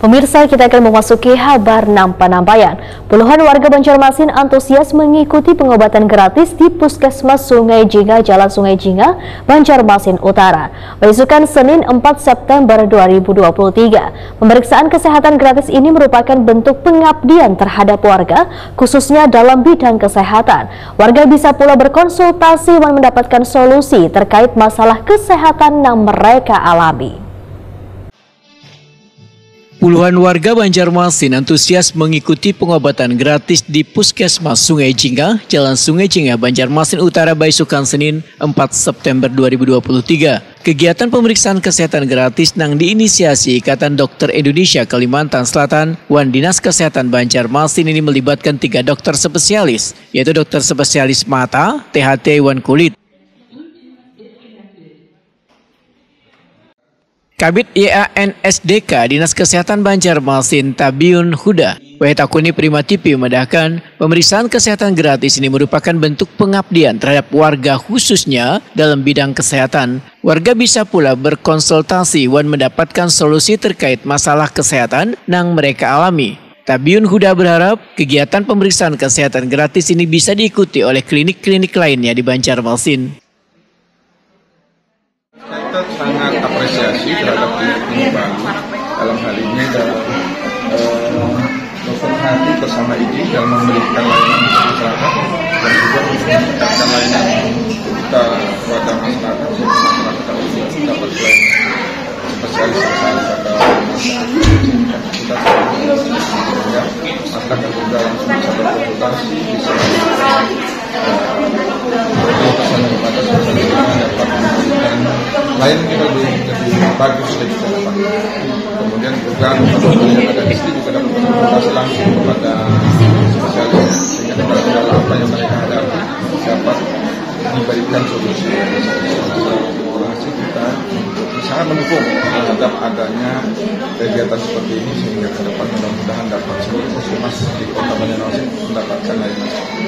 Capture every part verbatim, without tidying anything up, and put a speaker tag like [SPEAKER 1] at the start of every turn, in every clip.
[SPEAKER 1] Pemirsa, kita akan memasuki kabar Nampan-Nampayan. Puluhan warga Banjarmasin antusias mengikuti pengobatan gratis di Puskesmas Sungai Jingah, Jalan Sungai Jingah, Banjarmasin Utara. Besukan Senin empat September dua ribu dua puluh tiga. Pemeriksaan kesehatan gratis ini merupakan bentuk pengabdian terhadap warga, khususnya dalam bidang kesehatan. Warga bisa pula berkonsultasi dan mendapatkan solusi terkait masalah kesehatan yang mereka alami.
[SPEAKER 2] Puluhan warga Banjarmasin antusias mengikuti pengobatan gratis di Puskesmas Sungai Jingah, Jalan Sungai Jingah, Banjarmasin Utara, besukan Senin empat September dua ribu dua puluh tiga. Kegiatan pemeriksaan kesehatan gratis yang diinisiasi Ikatan Dokter Indonesia Kalimantan Selatan, Wan Dinas Kesehatan Banjarmasin ini melibatkan tiga dokter spesialis, yaitu dokter spesialis mata, T H T, Wan Kulit, Kabid Y A N S D K Dinas Kesehatan Banjarmasin Tabiun Huda. Wetakuni Prima T V memedahkan pemeriksaan kesehatan gratis ini merupakan bentuk pengabdian terhadap warga, khususnya dalam bidang kesehatan. Warga bisa pula berkonsultasi dan mendapatkan solusi terkait masalah kesehatan yang mereka alami. Tabiun Huda berharap kegiatan pemeriksaan kesehatan gratis ini bisa diikuti oleh klinik-klinik lainnya di Banjarmasin.
[SPEAKER 3] Kita sangat apresiasi terhadap klinik baru. Dalam hal ini adalah eh, dokter hati bersama I D dalam memberikan layanan masyarakat dan juga meningkatkan layanan kita kepada masyarakat, masyarakat harus dapat pelayanan spesialis spesialis atau kita ya masyarakat juga langsung bisa berkonsultasi, bisa bersama kepada spesialis dapat memberikan lain kita lebih lebih bagus lagi ke depan. Kemudian juga dokter yang ada di sini juga dapat berkonsultasi langsung kepada spesialis sehingga kendala apa yang mereka hadapi dapat diberikan solusi. Kita sangat mendukung terhadap adanya kegiatan seperti ini sehingga ke depan mudah-mudahan dapat seluruh puskesmas di Kota Banjarmasin mendapatkan layanan.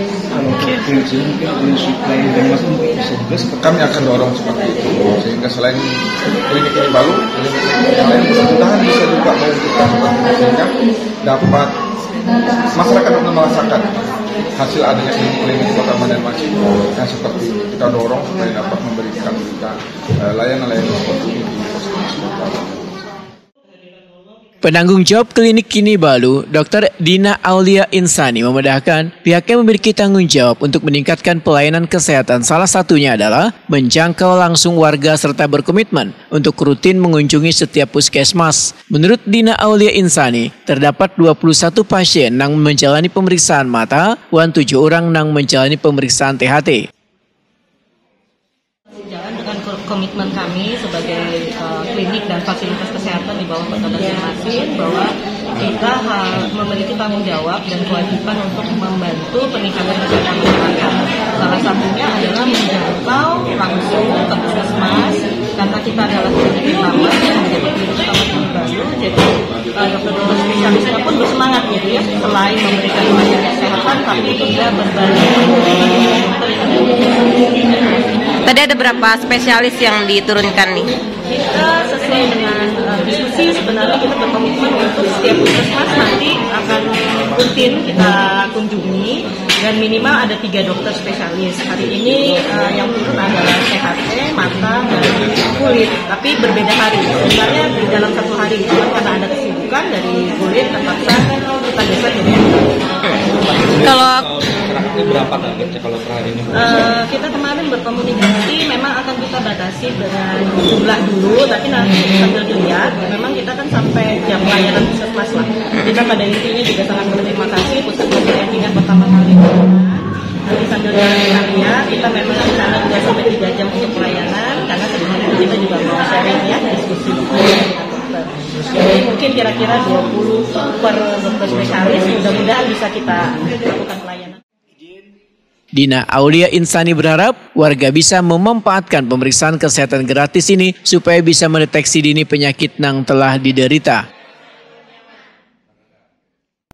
[SPEAKER 3] Kami akan dorong seperti itu sehingga selain klinik ini baru, klinik yang lain mudah-mudahan bisa juga mewujudkan seperti itu sehingga dapat masyarakat dapat merasakan hasil adanya klinik Kota Banjarmasin yang seperti ini. Kita dorong supaya dapat memberikan juga layanan-layanan seperti ini di puskesmas Kota Banjarmasin.
[SPEAKER 2] Penanggung jawab klinik Kini Balu, Dokter Dina Aulia Insani memedahkan pihaknya memiliki tanggung jawab untuk meningkatkan pelayanan kesehatan. Salah satunya adalah menjangkau langsung warga serta berkomitmen untuk rutin mengunjungi setiap puskesmas. Menurut Dina Aulia Insani, terdapat dua puluh satu pasien yang menjalani pemeriksaan mata dan tujuh orang yang menjalani pemeriksaan T H T.
[SPEAKER 4] Jalan dengan komitmen kami sebagai uh, klinik dan fasilitas kesehatan di bawah Kota Banjarmasin bahwa kita uh, memiliki tanggung jawab dan kewajiban untuk membantu peningkatan kesehatan masyarakat. Salah satunya adalah menjangkau langsung ke puskesmas karena kita adalah klinik utama yang menjadi klinik utama Kini Balu. Jadi uh, dokter-dokter spesialisnya pun bersemangat gitu ya, selain memberikan pelayanan kesehatan tapi juga berbagi dokter yang ada.
[SPEAKER 5] Tadi ada berapa spesialis yang diturunkan nih?
[SPEAKER 4] Kita sesuai dengan uh, diskusi sebenarnya kita berkomitmen untuk setiap puskesmas nanti akan rutin kita kunjungi dan minimal ada tiga dokter spesialis. Hari ini uh, yang turun adalah T H T, mata, dan kulit, tapi berbeda hari. Sebenarnya di dalam satu hari, cuma karena ada kesibukan dari kulit terpaksa kita geser jadi
[SPEAKER 5] kalau
[SPEAKER 6] berapa targetnya kalau per hari ini?
[SPEAKER 4] Uh, kita kemarin berkomunikasi memang akan kita batasi dengan jumlah dulu, tapi nanti sambil dilihat memang kita kan sampai jam pelayanan puskesmas lah. Kita pada intinya juga sangat berterima kasih puskesmas yang tinggal pertama kali. Nanti sambil dilihat kita memang rencana dua sampai tiga jam untuk pelayanan karena sebenarnya kita juga mau sharing ya, diskusi jadi mungkin kira-kira dua puluh per dokter spesialis, mudah-mudahan bisa kita lakukan pelayanan.
[SPEAKER 2] Dina Aulia Insani berharap warga bisa memanfaatkan pemeriksaan kesehatan gratis ini supaya bisa mendeteksi dini penyakit yang telah diderita.